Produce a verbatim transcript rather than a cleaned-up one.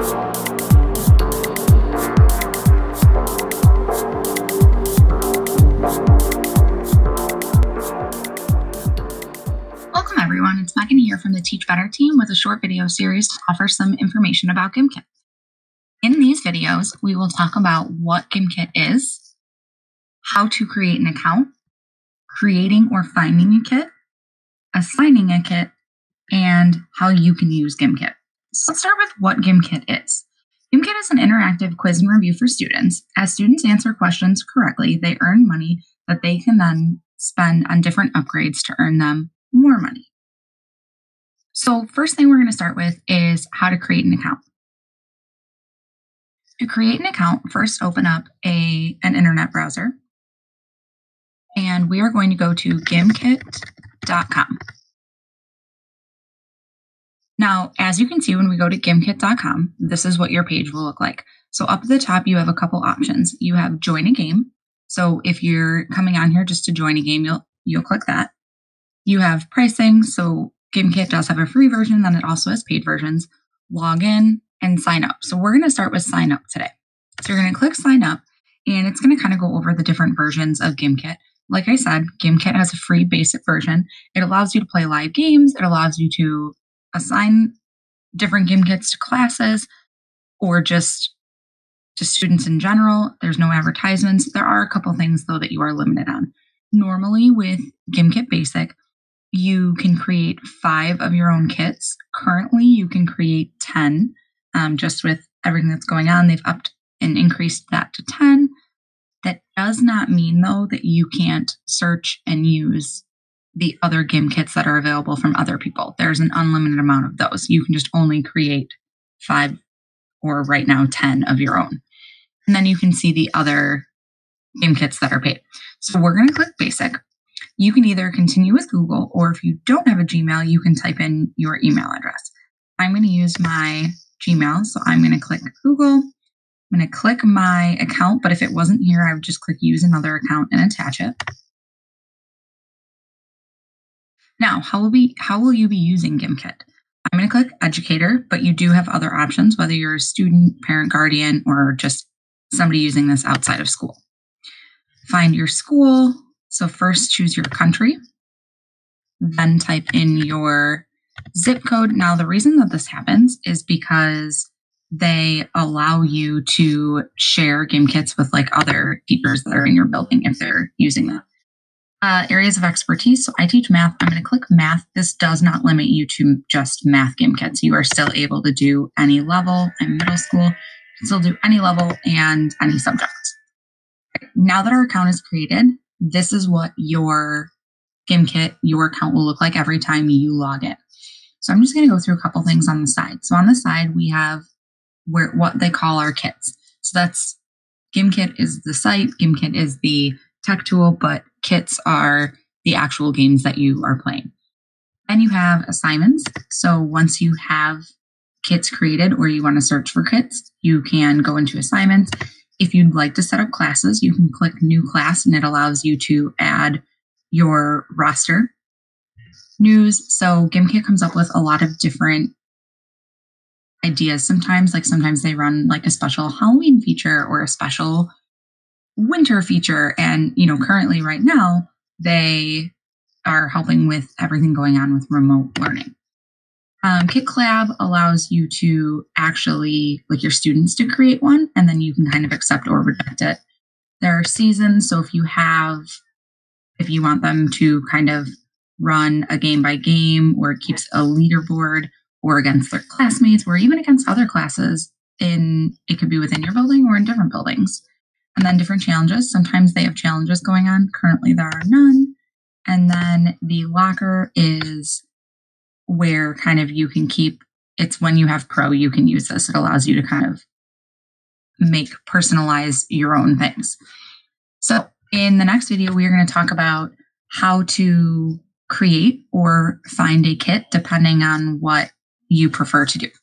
Welcome everyone, it's Meghan here from the Teach Better team with a short video series to offer some information about Gimkit. In these videos, we will talk about what Gimkit is, how to create an account, creating or finding a kit, assigning a kit, and how you can use Gimkit. So let's start with what Gimkit is. Gimkit is an interactive quiz and review for students. As students answer questions correctly, they earn money that they can then spend on different upgrades to earn them more money. So first thing we're going to start with is how to create an account. To create an account, first open up a, an internet browser, and we are going to go to gimkit dot com. Now, as you can see, when we go to gimkit dot com, this is what your page will look like. So up at the top, you have a couple options. You have join a game. So if you're coming on here just to join a game, you'll, you'll click that. You have pricing. So Gimkit does have a free version, then it also has paid versions. Log in and sign up. So we're going to start with sign up today. So you're going to click sign up, and it's going to kind of go over the different versions of Gimkit. Like I said, Gimkit has a free basic version. It allows you to play live games. It allows you to assign different Gimkits to classes or just to students in general. There's no advertisements. There are a couple things, though, that you are limited on. Normally with Gimkit Basic, you can create five of your own kits. Currently, you can create ten. Um, just with everything that's going on, they've upped and increased that to ten. That does not mean, though, that you can't search and use the other Gimkits that are available from other people. There's an unlimited amount of those. You can just only create five or right now ten of your own. And then you can see the other Gimkits that are paid. So we're going to click Basic. You can either continue with Google, or if you don't have a Gmail, you can type in your email address. I'm going to use my Gmail, so I'm going to click Google. I'm going to click my account, but if it wasn't here, I would just click use another account and attach it. Now, how will, be, how will you be using Gimkit? I'm going to click Educator, but you do have other options, whether you're a student, parent, guardian, or just somebody using this outside of school. Find your school. So first choose your country, then type in your zip code. Now, the reason that this happens is because they allow you to share Gimkits with like other teachers that are in your building if they're using that. Uh, areas of expertise. So I teach math. I'm going to click math. This does not limit you to just math Gimkits. You are still able to do any level. I'm middle school. You can still do any level and any subject. Now that our account is created, this is what your Gimkit, your account will look like every time you log in. So I'm just going to go through a couple things on the side. So on the side, we have where what they call our kits. So that's Gimkit is the site, Gimkit is the tech tool, but kits are the actual games that you are playing. Then you have assignments. So once you have kits created or you want to search for kits, you can go into assignments. If you'd like to set up classes, you can click new class and it allows you to add your roster. News. So Gimkit comes up with a lot of different ideas sometimes. Like sometimes they run like a special Halloween feature or a special winter feature. And, you know, currently right now, they are helping with everything going on with remote learning. Um, Kit Collab allows you to actually, like your students to create one, and then you can kind of accept or reject it. There are seasons. So if you have, if you want them to kind of run a game by game, or it keeps a leaderboard, or against their classmates, or even against other classes, in it could be within your building or in different buildings. And then different challenges. Sometimes they have challenges going on. Currently there are none. And then the locker is where kind of you can keep, it's when you have pro, you can use this. It allows you to kind of make, personalize your own things. So in the next video, we are going to talk about how to create or find a kit depending on what you prefer to do.